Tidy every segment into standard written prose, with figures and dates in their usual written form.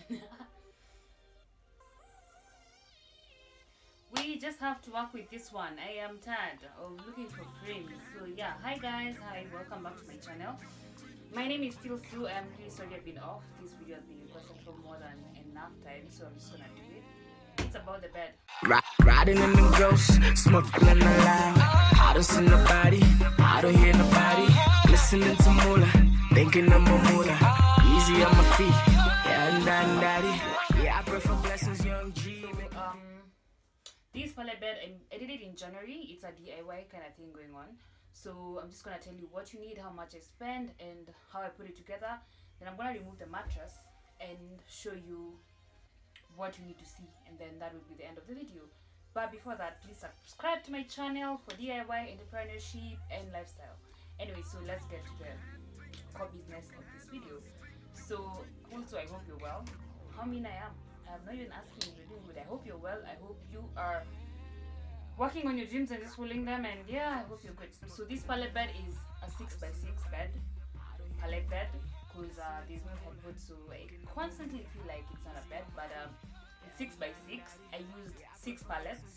We just have to work with this one. I am tired of looking for frames. So yeah, hi guys, hi, welcome back to my channel. My name is still Sue. I'm really sorry I've been off. This video has been requested for more than enough time, so I'm just gonna do it. It's about the bed. Riding in them ghosts, smoking in the loud. I don't see nobody, I don't hear nobody. Listening to Moolah, thinking of my Moolah. Easy on my feet, yeah, and daddy. Yeah, I pray for blessings, young G. This pallet bed, I did it in January. It's a DIY kind of thing going on. So I'm just gonna tell you what you need, how much I spend, and how I put it together. Then I'm gonna remove the mattress and show you what you need to see, and then that will be the end of the video. But before that, please subscribe to my channel for DIY, entrepreneurship, and lifestyle. Anyway, so let's get to the core business of this video. So also, I hope you're well. How mean I am? I'm not even asking if you're doing good. I hope you're well. I hope you are working on your dreams and just following them, and yeah, I hope you're good. So this pallet bed is a 6x6 bed, pallet bed, because there's no headboard, so I constantly feel like it's not a bed, but it's 6x6. I used 6 pallets.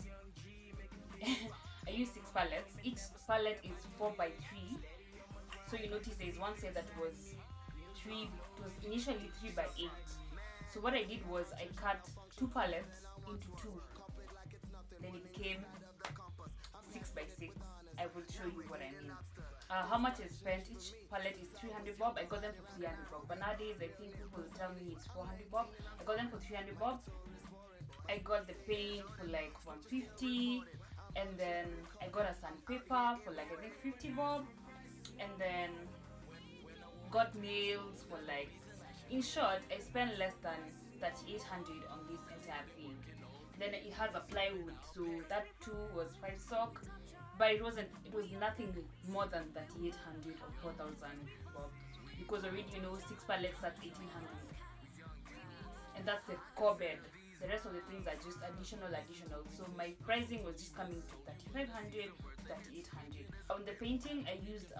I used 6 pallets. Each pallet is 4x3. So you notice there is one set that was 3. It was initially 3x8. So what I did was I cut 2 pallets into 2. Then it became 6x6. I will show you what I mean. How much I spent, each pallet is 300 bob. I got them for 300 bob. But nowadays I think people will tell me it's 400 bob. I got them for 300 bob. I got the paint for like 150. And then I got a sandpaper for like I think 50 bob. And then got nails for like, in short, I spent less than 3,800 on this entire thing. Then it has a plywood, so that too was 5 sock, but it was nothing more than 3,800 or 4,000 bob, because already 6 pallets, that's 1,800, and that's the core bed. The rest of the things are just additional. So my pricing was just coming to 3,500 to 3,800. On the painting, I used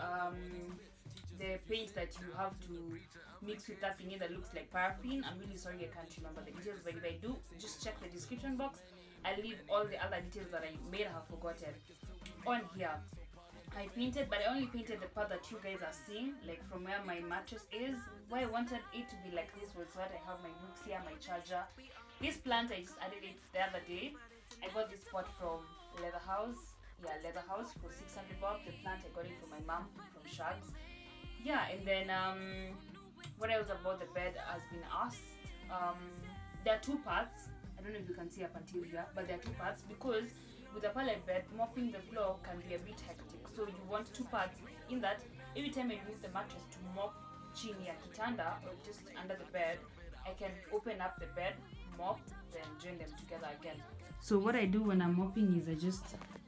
the paint that you have to mix with that thing that looks like paraffin. I'm really sorry I can't remember the details, but if I do, just check the description box. I'll leave all the other details that I may have forgotten on here. I painted, but I only painted the part that you guys are seeing, like from where my mattress is. Why I wanted it to be like this was so that I have my books here, my charger. This plant, I just added it the other day. I got this pot from Leather House. Yeah, Leather House for 600 bob. The plant, I got it from my mom from Shags. Yeah, and then what else about the bed has been asked. There are 2 parts. I don't know if you can see up until here, but there are 2 parts because with a pallet bed, mopping the floor can be a bit hectic. So you want 2 parts in that. Every time I remove the mattress to mop chini ya kitanda or just under the bed, I can open up the bed, mop, then join them together again. So what I do when I'm mopping is I just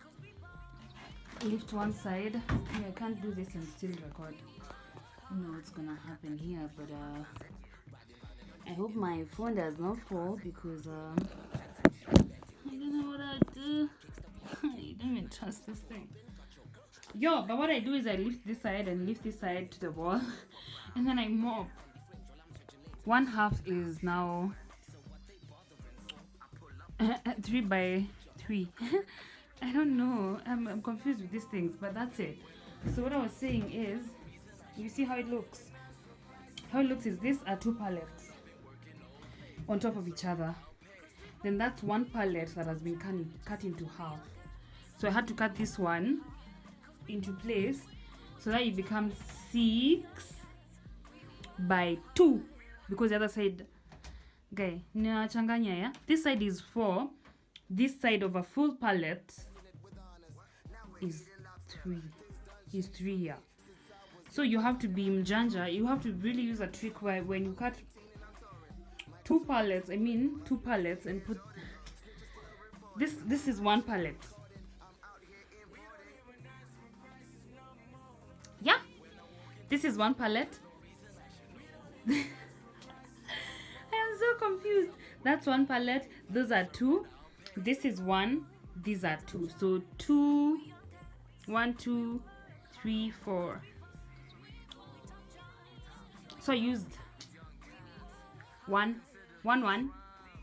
lift one side. Yeah, I can't do this and still record. I don't know what's gonna happen here, but I hope my phone does not fall because I don't know what I do. I don't even trust this thing. But what I do is I lift this side and lift this side to the wall and then I mop. One half is now 3x3. I don't know. I'm confused with these things, but that's it. So what I was saying is, you see how it looks? How it looks is these are 2 pallets on top of each other. Then that's 1 pallet that has been cut into half. So I had to cut this one into place so that it becomes 6x2, because the other side, okay, yeah? This side is 4. This side of a full pallet is 3. Is 3, yeah. So you have to be mjanja. You have to really use a trick where when you cut 2 pallets, and put this is 1 pallet. Yeah, this is 1 pallet. I am so confused. That's 1 pallet. Those are 2. This is 1. These are 2. So 2, 1, 2, 3, 4. So I used 1, one.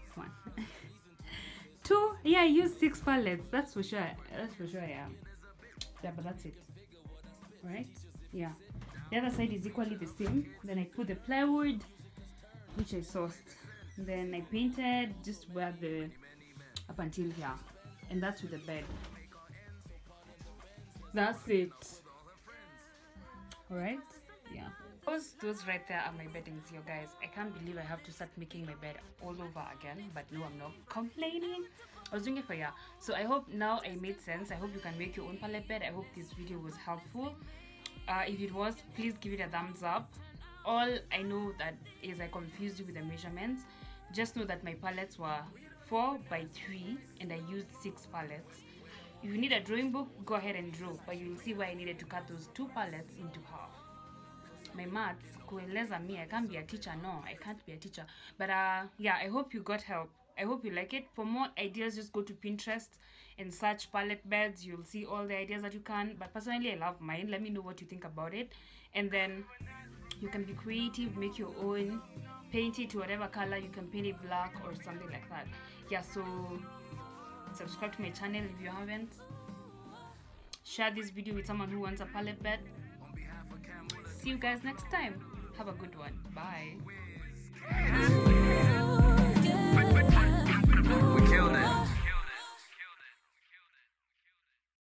Two, yeah, I use 6 pallets. That's for sure. Yeah. Yeah, but that's it. Right? Yeah. The other side is equally the same. Then I put the plywood, which I sourced. Then I painted just where the up until here, and that's with the bed. That's it. All right? Yeah. Those right there are my beddings, you guys. I can't believe I have to start making my bed all over again, but no, I'm not complaining. I was doing it for you. So I hope now I made sense. I hope you can make your own pallet bed. I hope this video was helpful. If it was, please give it a thumbs up. All I know that is I confused you with the measurements. Just know that my pallets were 4 by 3 and I used 6 pallets. If you need a drawing book, go ahead and draw, but you will see why I needed to cut those 2 pallets into half. My maths, kueleza me, I can't be a teacher. No, I can't be a teacher. But yeah, I hope you got help. I hope you like it. For more ideas, just go to Pinterest and search pallet beds. You'll see all the ideas that you can. But personally, I love mine. Let me know what you think about it. And then you can be creative, make your own, paint it to whatever color. You can paint it black or something like that. Yeah, so subscribe to my channel if you haven't. Share this video with someone who wants a pallet bed. See you guys next time. Have a good one. Bye.